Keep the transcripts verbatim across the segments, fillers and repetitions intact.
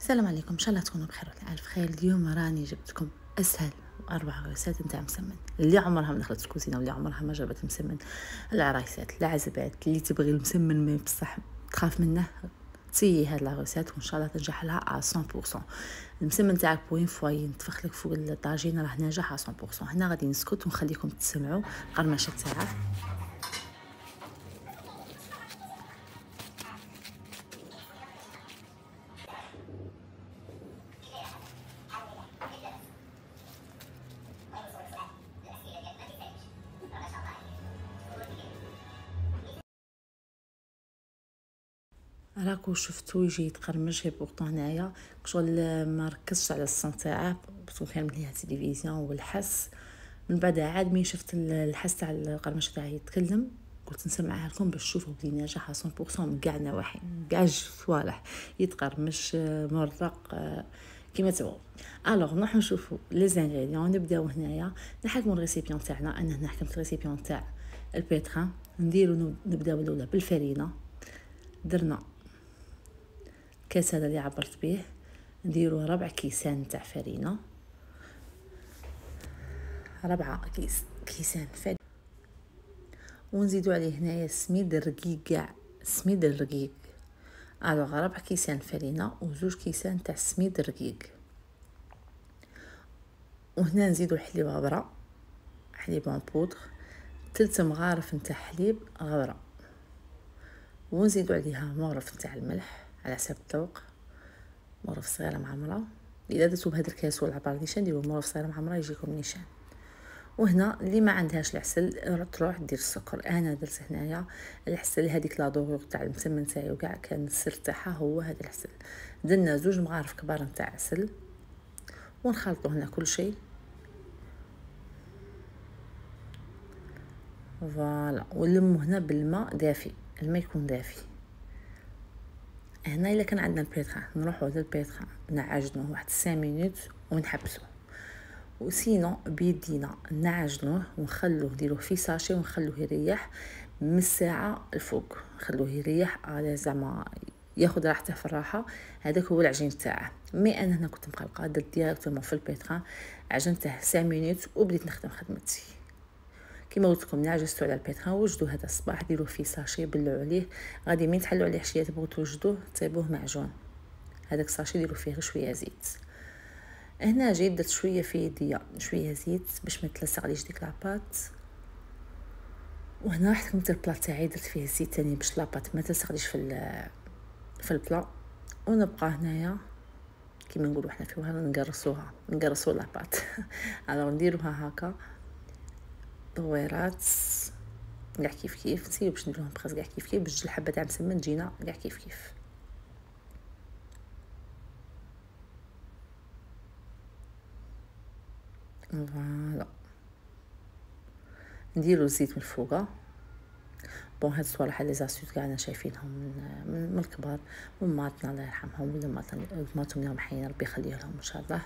السلام عليكم، ان شاء الله تكونوا بخير والف خير. اليوم راني جبت لكم اسهل اربع غريسات نتاع مسمن اللي عمرها ما دخلت الكوزينه واللي عمرها ما جربت مسمن. العرايسات العزبات اللي تبغي المسمن ما بصح تخاف منه، تسيي هاد العرايسات وان شاء الله تنجح لها على مية بالمية. المسمن تاعك بوين فواي ينتفخ لك فوق الطاجين راه ناجح على مية بالمية. هنا غادي نسكت ونخليكم تسمعوا القرمشه تاعه. راكو شفتو يجي يتقرمش. هي بورطون هنايا شغل ما ركزش على الصون تاعه، بصو كان مليها التلفزيون والحس. من بعد عاد مين شفت الحس تاع القرمشه تاعي يتكلم قلت نسمعها لكم باش تشوفوا بلي ناجح مية بالمية من كاع النواحي، كاع الصوالح يتقرمش مرق كيما تبغوا. الوغ نروحو نشوفوا لي زانغريديون. نبداو هنايا نحكموا الريسيبيون تاعنا. انا هنا حكمت الريسيبيون تاع البيتران. نديرو نبداو الاولى بالفرينه. درنا كاس هذا اللي عبرت به، نديرو ربع كيسان تاع فرينه، ربعة كيس كيسان فرينه، ونزيدو عليه هنايا سميد الرقيق، كاع سميد الرقيق. الوغ ربع كيسان فرينه وزوج كيسان تاع سميد الرقيق. وهنا نزيدو الحليب غبره، حليب اون بودر، ثلث مغارف نتاع حليب غبره، ونزيدو عليها مغرف نتاع الملح على حسب الذوق، مغرف صغيره معمره. اذا درتو بهذا الكاس ولا عبار نيشان ديروا مغرف صغيره معمره يجيكم نيشان. وهنا اللي ما عندهاش العسل تروح دير السكر. انا درت هنايا العسل هذيك لا دورور تاع المسمن تاعي وكاع كان السر تاعها هو هذا العسل. درنا زوج مغارف كبار نتاع عسل ونخلطوا هنا كل شيء. فوالا ونلمو هنا بالماء دافي، الماء يكون دافي. هنا الا كان عندنا البيتران نروحو للبيتران نعجنوه واحد خمسة مينوت ونحبسوه، وسينو بيدينا نعجنوه ونخلوه نديروه في ساشي ونخلوه يريح من الساعه الفوق، نخلوه يريح على زعما ياخذ راحته في الراحه. هذاك هو العجين تاعه. مي انا هنا كنت مقلقه درت ديريكتومون في البيتران عجنته خمسة مينوت وبديت نخدم خدمتي. كيما قلت لكم نعجزتوا على البيتران وجدوا هذا الصباح ديروه في ساشي بلعوا عليه. غادي مين تحلوا عليه حشيه تبغوا توجدوه تصيبوه معجون. هذاك الساشي ديروا فيه شويه زيت. هنا جيت درت شويه في يديا شويه زيت باش ما تلصقليش ديك لاباط. وهنا حكمت البلا تاعي درت فيه الزيت تاني باش لاباط ما تلصقليش في في البلا. ونبقى هنايا كيما نقولوا حنا في وهران نقرصوها نقرصوا لاباط. الوغ نديروها هكا دويرات كاع كيف كيف. نسيو باش نديروهم بخاص كاع كيف كيف باش الحبه تاع مسمن تجينا كاع كيف كيف. فوالا نديرو الزيت من الفوقه. بون هاد الصوالح لي زاسيوت كاع انا شايفينهم من, من الكبار، من ماتنا الله يرحمهم ولا ماتهم لهم حين ربي يخليه لهم ان شاء الله.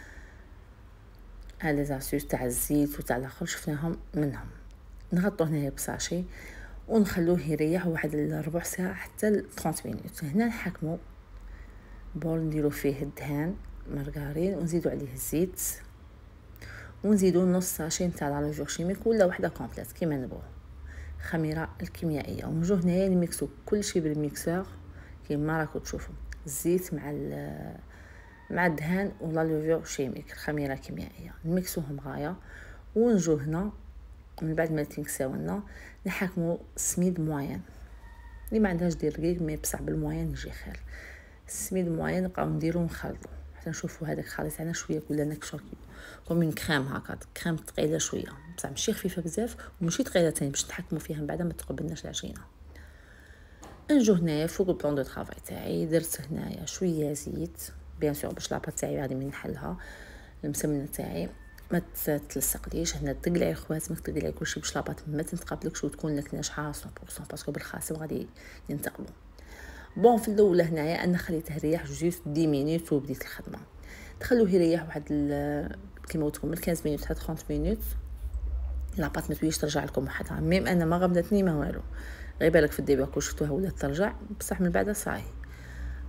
هاد لي زاسيوت تاع الزيت وتاع الاخر شفناهم منهم. نغطوه هنايا بصاشي ونخلوه يريح واحد ربع ساعه حتى ثلاثين مينوت. هنا نحكمو بول نديرو فيه الدهان مارغرين ونزيدو عليه الزيت ونزيدو نص ساشي نتاع لا لوفور شيميك ولا وحده كومبليت كيما نبغوا، خميره الكيميائيه. ونجو هنايا نميكسو كلشي بالميكسور كيما راكو تشوفوا، الزيت مع مع الدهان ولا لوفور شيميك الخميره الكيميائيه نميكسوهم غايه. ونجو هنا من بعد ما تنكساو لنا نحكمو سميد موين. اللي ما عندهاش دير رقيق مي بصح بالموين يجي خير. السميد موين نبقاو نديرو ونخلطو حتى نشوفوا هذاك الخليط تاعنا شويه كلنا نكشو كومين كريم هكا، كريم ثقيله شويه بصح ماشي خفيفه بزاف وماشي ثقيله تاني باش نحكموا فيها من بعد ما تقبلناش العجينه. نجو هنايا فوق البلان دو طرافاي تاعي درت هنايا شويه زيت بيان سور باش لاباط تاعي غادي من نحلها المسمنه تاعي ما تلصقليش. هنا تقلعي خواتمك تقلعي كلشي باش لاباط ما تنتقبلكش وتكون لك ناجحه مية بالمية باسكو بالخاسم غادي ينتقبوا. بون في الاولى هنايا انا خليته يريح جوست عشرة مينوت وبديت الخدمه. تخلوه يريح واحد كيما قلت لكم من خمسة مينوت حتى ثلاثين مينوت. لاباط ما تويش ترجع لكم وحدها. ميم انا ما غبنتني ما والو، غير بالك في الديبا كون شفتوها ولات ترجع بصح من بعد صاي.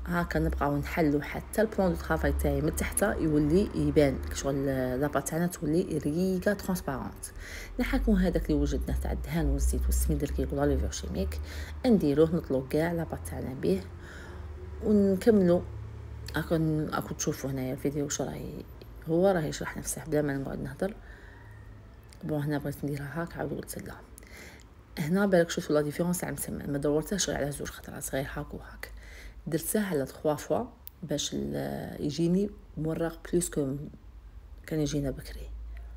هاكا نبقاو نحلو حتى البلون دو طرافاي تاعي من تحت يولي يبان شغل لاباط تاعنا تولي ريقه ترونسبارونت. نحكمو هذاك اللي وجدناه تاع الدهان والزيت والسميد اللي كيقولوا لي فيرشيميك، نديروه نطلو كاع لاباط تاعنا به ونكملو. اكون اكو تشوفوا هنايا الفيديو واش راهي هو راه يشرح نفسه بلا ما نقعد نهضر. بون هنا بغيت نديرها هاك عاود قلت لا. هنا بالك شوفوا لا ديفيرونس تاع المسمن، ما دورتهاش غير على زوج خطرات صغير هاك وهاك، درتها على ثلاثة فوا باش يجيني مورق بلوس كو كان يجينا بكري.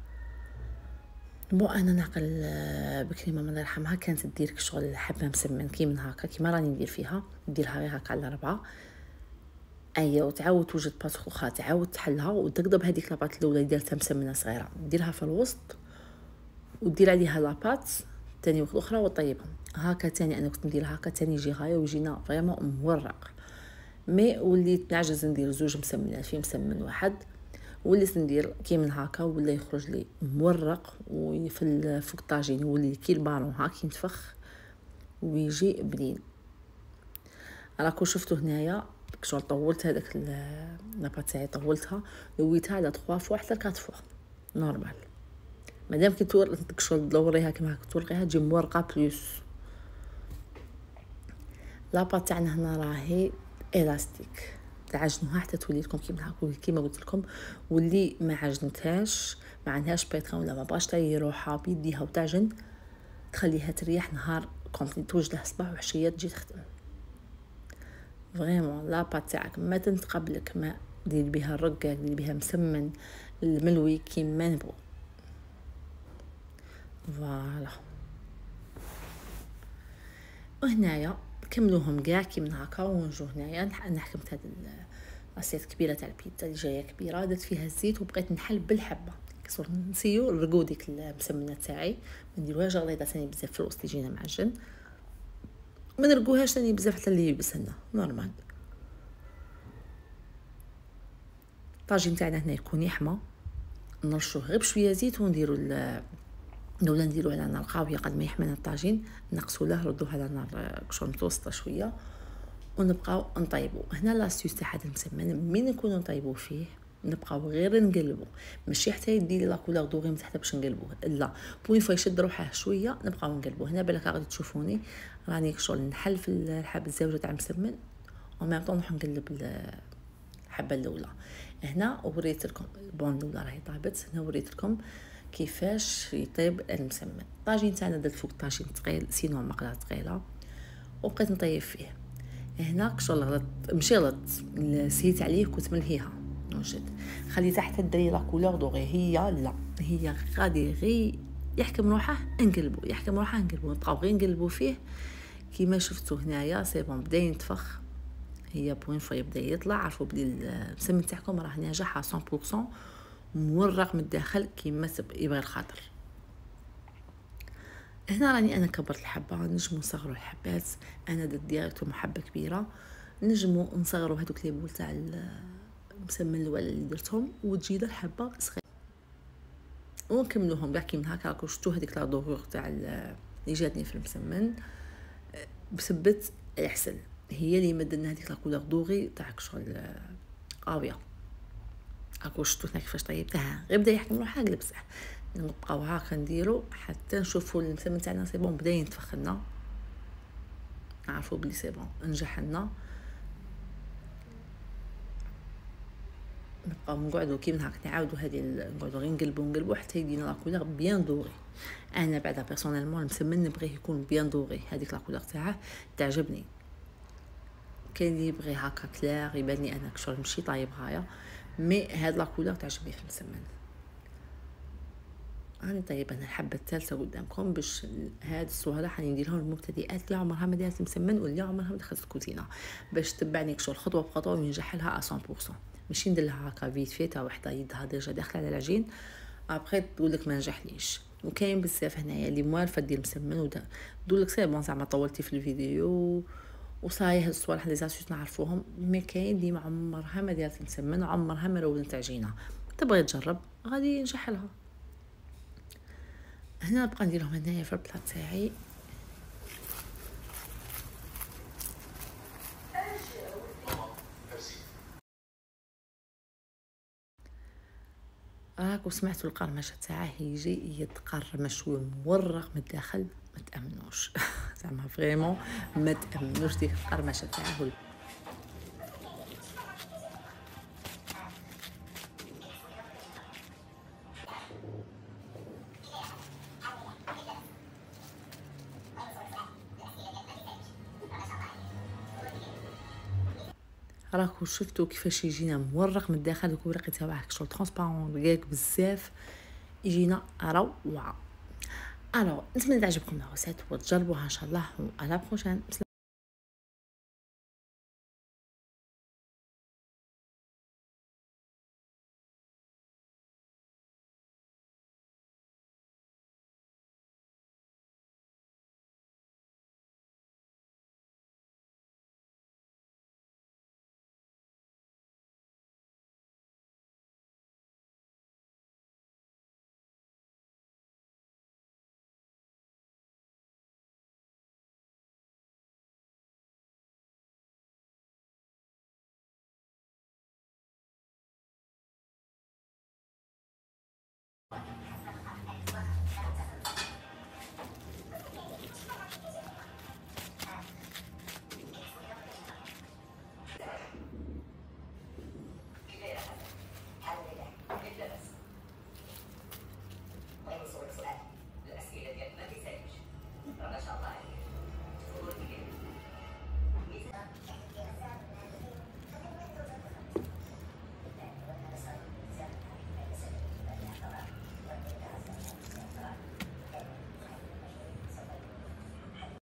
بون انا نعقل بكري ماما الله يرحمها كانت دير شغل حبه مسمن كي من هكا كيما راني ندير فيها، ديرها غير هكا على ربعه ايا وتعاود توجد باط اخرى تعاود تحلها وتقضب هذيك لاباط الاولى اللي درتها مسمنه صغيره ديرها في الوسط ودير عليها لاباط تاني وقت اخرى وطيبهم هكا. تاني انا كنت ندير هكا تاني يجي غايه ويجينا فريمون مورق. مي وليت نعجز ندير زوج مسمنات في مسمن واحد، وليت ندير كي من هكا ولا يخرج لي مورق وفي فوق الطاجين يولي كي البالون هاك ينتفخ ويجي بنين. راكو شفتوا هنايا شغل طولت هذاك لاباط تاعي طولتها لويتها على ثلاثة فوا حتى أربعة فوا نورمال. مادام كي تور شغل دوريها كيما هكا تورقيها تجي مورقه بلوس. لاباط تاعنا هنا راهي الاستيك تعجنوها حتى تولي لكم كيما هكا كيما قلت لكم. واللي ما عجنتهاش ما عندهاش بيترون ولا ما بغاش تاي روحها بيديها وتعجن تخليها تريح نهار كومبلي توجدها صباح وعشيه تجي تخدم فريمون. لاباط تاعك ما تنتقبلك ما دير بها الرقاق دير بها مسمن الملوي كيما نبغوا. فوالا وهنايا كملوهم كاع كي من هكا ونجو هنايا. انا حكمت هاد الاسيت كبيره تاع البيتزا اللي جايه كبيره درت فيها الزيت وبقيت نحل بالحبه كسور نسيو نرقو ديك المسمنه تاعي ما نديروهاش غليظه ثاني بزاف في الوسط يجينا معجن، ما نرقوهاش ثاني بزاف حتى اللي يلبسنا نورمال. الطاجين تاعنا هنا يكون يحمى نرشوه غير بشويه زيت ونديرو ولا نديرو على نار قاويه قد ما يحمل الطاجين نقصوا له ردوه على نار كشون متوسطه شويه ونبقاو نطيبو. هنا لاستيوس تاع هذا المسمن مين نكونوا نطيبو فيه نبقاو غير نقلبو ماشي حتى يدي لي لا كولور دوغي من تحت باش نقلبوه لا بوين فوا يشد روحه شويه نبقاو نقلبو. هنا بالك غادي تشوفوني راني كشغل نحل في الحب الزاوجه تاع المسمن ومام طون نروح نقلب الحبه الاولى. هنا وريت لكم البون الاولى راهي طابت. هنا وريت لكم كيفاش يطيب المسمن. الطاجين تاعنا درت فوق طاجين ثقيل سينو مقله ثقيله وبقيت نطيب فيه. هنا كشغل غلط ماشي غلط سيت عليه كنت ملهيها نوجد خليتها حتى ديري لا كولور دوغي هي لا هي غادي غي يحكم روحه نقلبو يحكم روحه نقلبو نبقاو غير نقلبو فيه كيما شفتوا هنايا سي بون بدا ينتفخ. هي بوين فوا يبدا يطلع عرفوا بلي المسمن تاعكم راه ناجح مية بالمية مورق من الداخل كيما يبغي الخاطر. هنا راني انا كبرت الحبه نجمو نصغروا الحبات انا درت ديريكتو محبه كبيره نجمو نصغروا هذوك لي بول تاع المسمن الاول اللي درتهم وتجي الحبه صغيره ونكملوهم كاع كيما هكا. راكو شفتوا هذيك لا دوغور تاع اللي جاتني في المسمن بسبت العسل هي اللي مدلنا هذيك لا كولور دوغي تاع شغل قاويه. راكو شفتوا كيفاش طيبتها غير بدا يحكم روحها قلبصح نبقاو هاكا نديرو حتى نشوفوا المسمن تاعنا سي بون بدا ينتفخ لنا نعرفوا بلي سي بون نجح لنا. نبقاو نقعدوا كيما هكا نعاودوا هذه نقعدوا غير نقلبوا نقلبوا حتى يدينا لا كولور بيان دوغي. انا بعدا بيرسونيلمون المسمن نبغيه يكون بيان دوغي هذيك لا كولور تاعه تعجبني. كاين اللي يبغي هكا كلير يبان لي انا كشغل ماشي طايب غايه مي هاد لا كولور تعجبني في المسمن. راني طيب انا الحبه الثالثه قدامكم باش هاد الصوره حاني نديرها للمبتدئات اللي عمرها ما دارت مسمن واللي عمرها ما دخلت الكوزينه باش تتبعني كشغل خطوه بخطوه وينجح لها مية بالمية. ماشي ندير لها هكا فيت فيت وحده يدها ديجا داخله على العجين ابخي تقول لك ما نجحليش. وكاين بزاف هنايا اللي موالفه دير مسمن ودا تقول لك سي بون زعما طولتي في الفيديو وصاي هاد الصوالح لي زاسوس نعرفوهم مي كاين اللي ما عمرها ما دارت مسمن وعمرها ما رولت عجينه تبغي تجرب غادي ينجح لها. هنا نبقى نديرهم هنايا في البلاط تاعي راكو سمعتوا القرمشه تاعه يجي يتقرمش ومورق من الداخل، ما تامنوش. زعما فريمون ما تامنوش ديك القرمشه تاعه. راكو شفتوا كيفاش يجينا مورق من الداخل، دوك ورقي تاعو شغل ترونسبارون رقيق بزاف، يجينا روعه. الو نتمنى تعجبكم الوصفات وتجربوها ان شاء الله، و على بروشين.